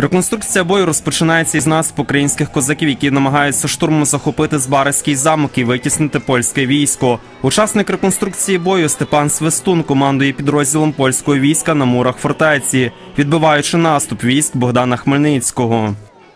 Реконструкція бою розпочинається із наступу українських козаків, які намагаються штурмом захопити Збаразький замок і витіснити польське військо. Учасник реконструкції бою Степан Свистун командує підрозділом польського війська на мурах фортеці, відбиваючи наступ військ Богдана Хмельницького.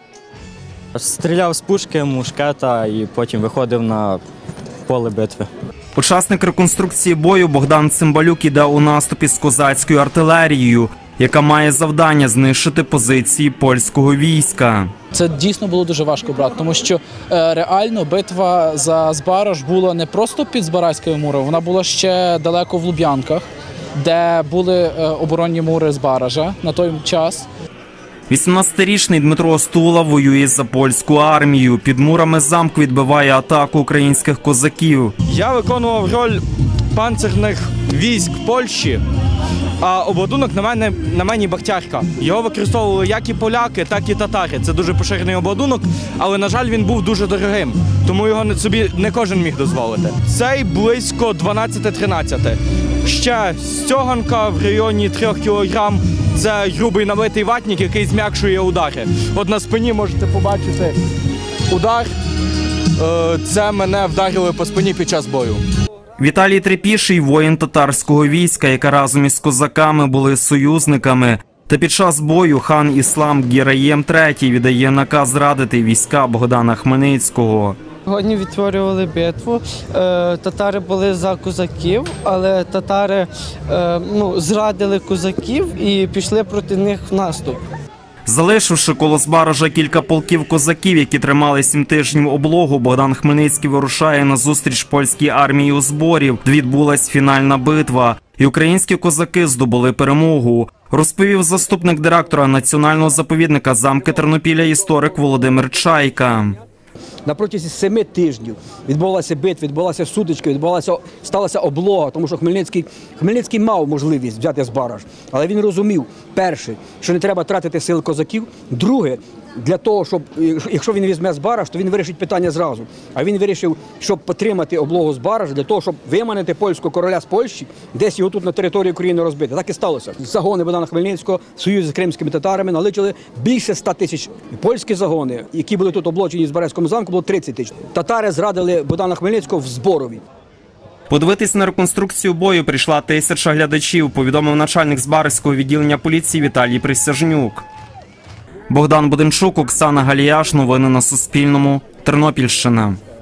Стріляв з пушки, мушкета і потім виходив на поле битви. Учасник реконструкції бою Богдан Цимбалюк іде у наступі з козацькою артилерією, яка має завдання знищити позиції польського війська. Це дійсно було дуже важко брати, тому що реально битва за Збараж була не просто під Збаразькою мурою, вона була ще далеко в Луб'янках, де були оборонні мури Збаража на той час. 18-річний Дмитро Стула воює за польську армію. Під мурами замку відбиває атаку українських козаків. Я виконував роль панцирних військ Польщі, а обладунок на мені бахтярка. Його використовували як і поляки, так і татари. Це дуже поширений обладунок, але, на жаль, він був дуже дорогим, тому його собі не кожен міг дозволити. Цей близько 12-13. Ще стяганка в районі 3 кілограм. Це грубий налитий ватник, який зм'якшує удари. От на спині можете побачити удар. Це мене вдарили по спині під час бою. Віталій Трепіший – воїн татарського війська, яка разом із козаками були союзниками. Та під час бою хан Іслам Гіраєм III віддає наказ зрадити війська Богдана Хмельницького. Сьогодні відтворювали битву. Татари були за козаків, але татари зрадили козаків і пішли проти них в наступ. Залишивши коло Збаража кілька полків козаків, які тримали 7 тижнів облогу, Богдан Хмельницький вирушає на зустріч польській армії у Зборів, де відбулась фінальна битва. І українські козаки здобули перемогу, розповів заступник директора національного заповідника замки Тернопіля історик Володимир Чайка. На протязі 7 тижнів відбулася битва, відбулася сутичка, сталася облога, тому що Хмельницький мав можливість взяти Збараж. Але він розумів, перше, що не треба тратити сил козаків, друге, для того, щоб, якщо він візьме Збараж, то він вирішить питання зразу. А він вирішив, щоб потримати облогу Збаража, для того, щоб виманити польського короля з Польщі, десь його тут на території України розбити. Так і сталося. Загони Богдана Хмельницького в союзі з кримськими татарами налічили більше 100 тисяч. Польські загони, які були тут облочені в Збаразькому замку, було 30 тисяч. Татари зрадили Богдана Хмельницького в Зборові. Подивитись на реконструкцію бою прийшла 1000 глядачів, повідомив начальник Збаразького відділення поліції Віталій Присяжнюк. Богдан Буденчук, Оксана Галіяш. Новини на Суспільному. Тернопільщина.